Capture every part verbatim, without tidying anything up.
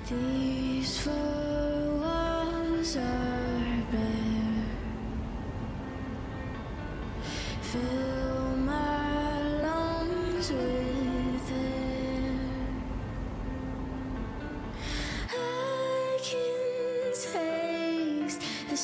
These four walls are bare. Fill my lungs with air. I can taste the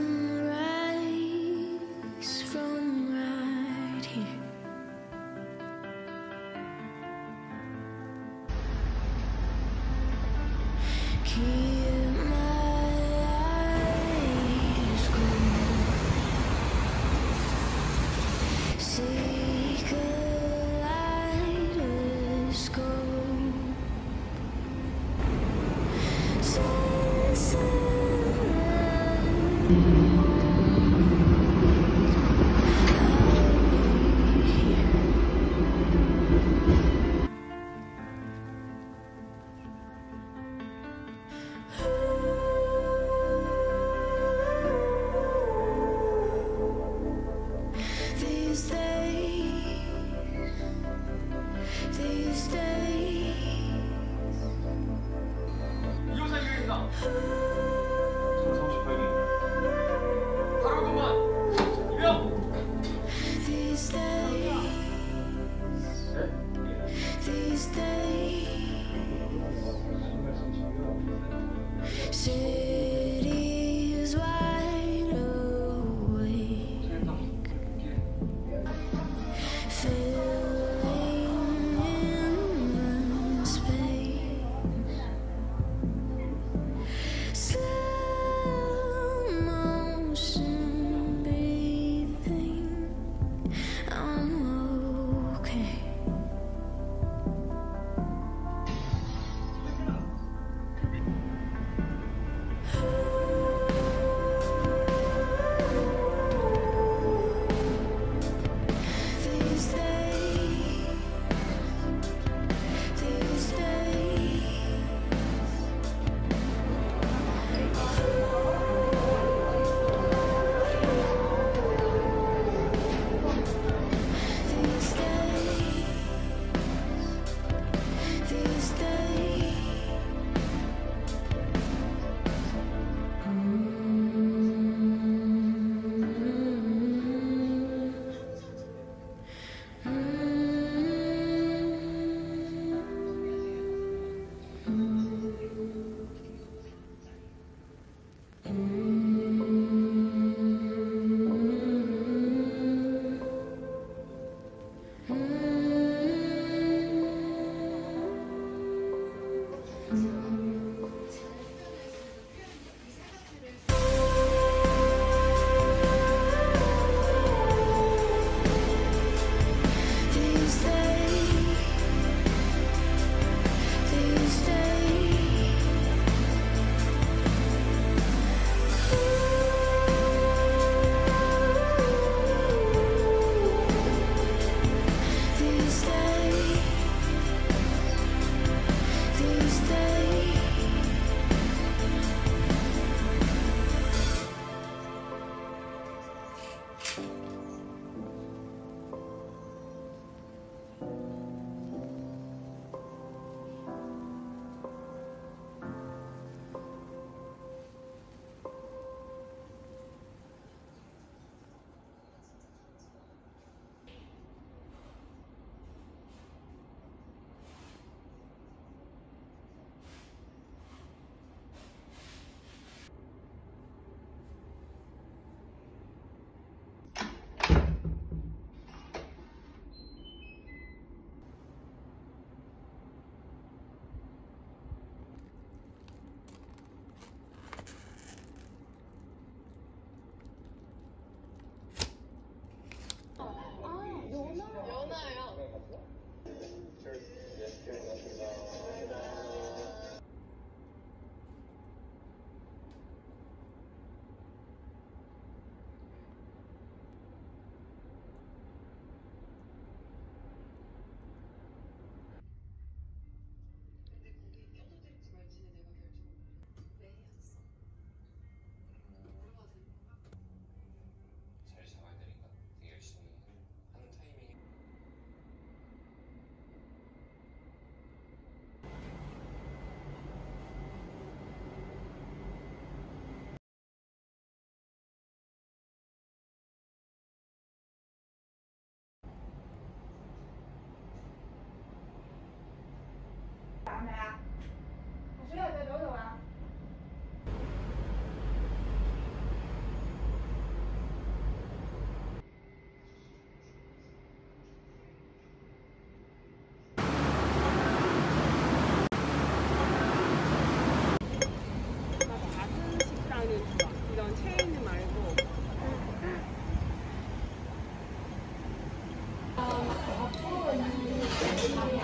sunrise from right here. Keep my eyes closed. Seek a lighter scope. Sense of these days, these days. 이호사 유입니다. 천사오십팔 기.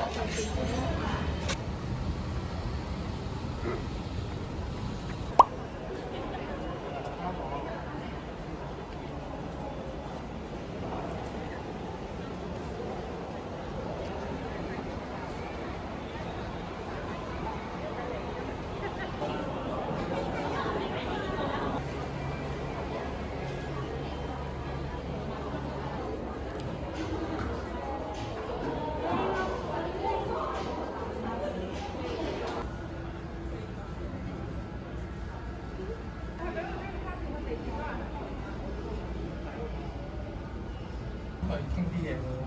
Hỏi kinh đi vậy rồi.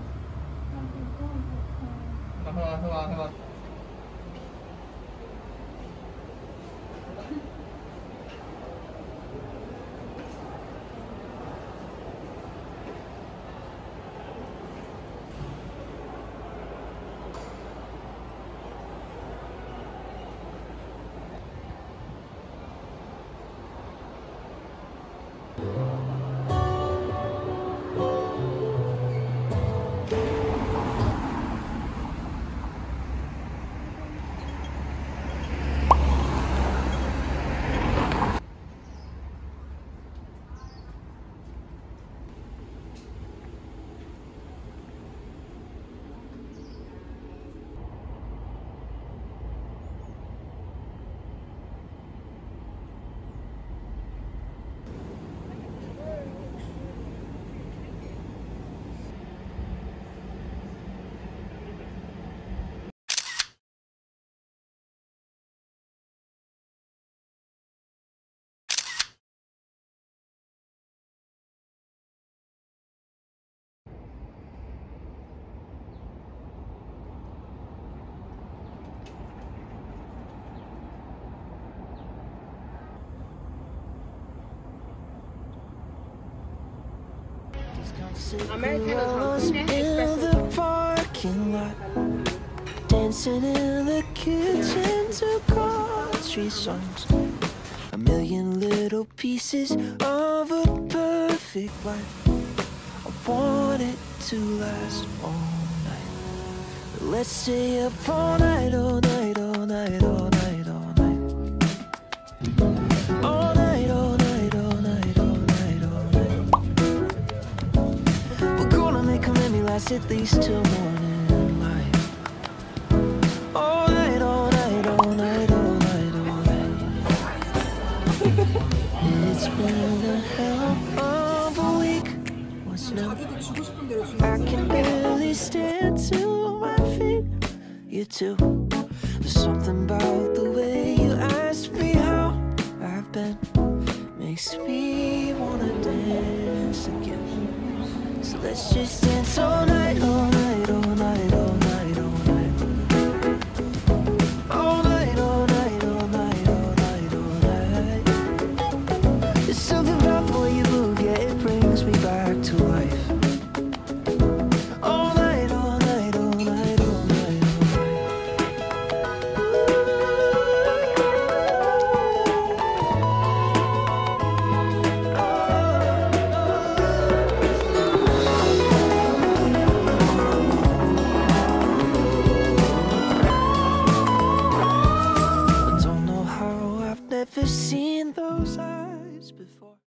Thôi thôi thôi thôi. Americano's in the parking lot, dancing in the kitchen to country songs. A million little pieces of a perfect life. I want it to last all night. Let's stay up all night, all night, all night, all night, all night. All night, all night, all night, all night, all night. We're gonna make a memory last at least till morning light. All night, all night, all night, all night, all night. It's been a hell of a week. What's new? I can barely stand to my feet. You too. There's something about the way you ask me how I've been, makes me wanna dance again. So let's just dance all night, all night, all night, all night, all night. All night, all night, all night, all night, all night. There's something about the way you move, yeah, it brings me back to life. All night, all night, all night, all night, all I don't know how I've never seen those eyes before.